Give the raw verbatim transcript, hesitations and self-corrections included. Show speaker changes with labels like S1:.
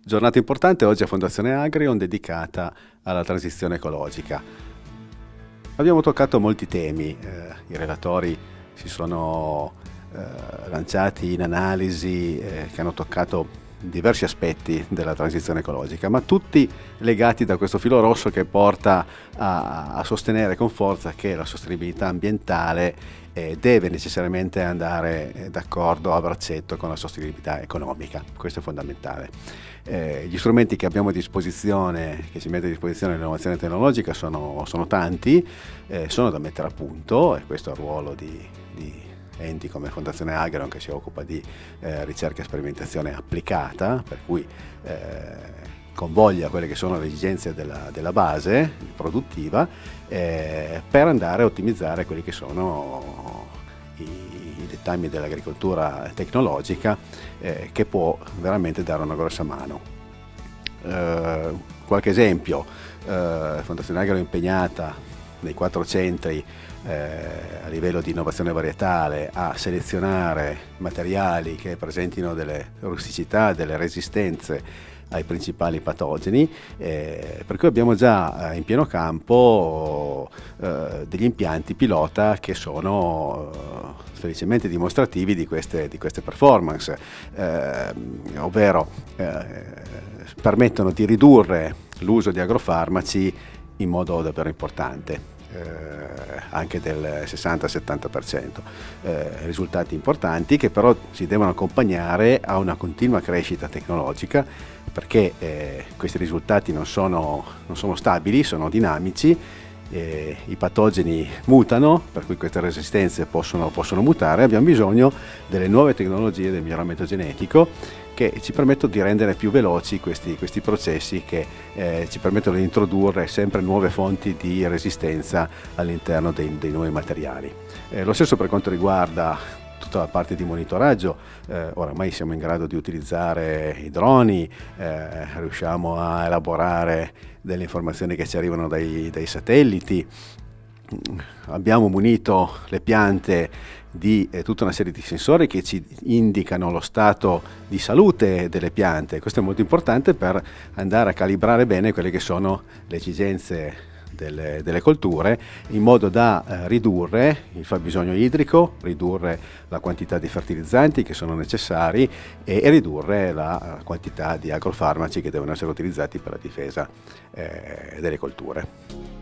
S1: Giornata importante oggi a Fondazione Agrion dedicata alla transizione ecologica. Abbiamo toccato molti temi, eh, i relatori si sono eh, lanciati in analisi eh, che hanno toccato diversi aspetti della transizione ecologica, ma tutti legati da questo filo rosso che porta a, a sostenere con forza che la sostenibilità ambientale eh, deve necessariamente andare eh, d'accordo a braccetto con la sostenibilità economica. Questo è fondamentale. Eh, gli strumenti che abbiamo a disposizione, che si mette a disposizione dell'innovazione tecnologica sono, sono tanti, eh, sono da mettere a punto, e questo è il ruolo di, di enti come Fondazione Agrion, che si occupa di eh, ricerca e sperimentazione applicata, per cui eh, convoglia quelle che sono le esigenze della, della base produttiva eh, per andare a ottimizzare quelli che sono i, i dettagli dell'agricoltura tecnologica eh, che può veramente dare una grossa mano. Eh, qualche esempio, eh, Fondazione Agrion è impegnata nei quattro centri eh, a livello di innovazione varietale a selezionare materiali che presentino delle rusticità, delle resistenze ai principali patogeni, eh, per cui abbiamo già eh, in pieno campo eh, degli impianti pilota che sono eh, felicemente dimostrativi di queste, di queste performance, eh, ovvero eh, permettono di ridurre l'uso di agrofarmaci in modo davvero importante. Eh, anche del sessanta settanta per cento, eh, risultati importanti che però si devono accompagnare a una continua crescita tecnologica, perché eh, questi risultati non sono, non sono stabili, sono dinamici, eh, i patogeni mutano, per cui queste resistenze possono, possono mutare. Abbiamo bisogno delle nuove tecnologie del miglioramento genetico che ci permettono di rendere più veloci questi, questi processi, che eh, ci permettono di introdurre sempre nuove fonti di resistenza all'interno dei, dei nuovi materiali. Eh, lo stesso per quanto riguarda tutta la parte di monitoraggio. Eh, oramai siamo in grado di utilizzare i droni, eh, riusciamo a elaborare delle informazioni che ci arrivano dai, dai satelliti. Abbiamo munito le piante di eh, tutta una serie di sensori che ci indicano lo stato di salute delle piante. Questo è molto importante per andare a calibrare bene quelle che sono le esigenze delle, delle colture, in modo da eh, ridurre il fabbisogno idrico, ridurre la quantità di fertilizzanti che sono necessari e, e ridurre la quantità di agrofarmaci che devono essere utilizzati per la difesa eh, delle colture.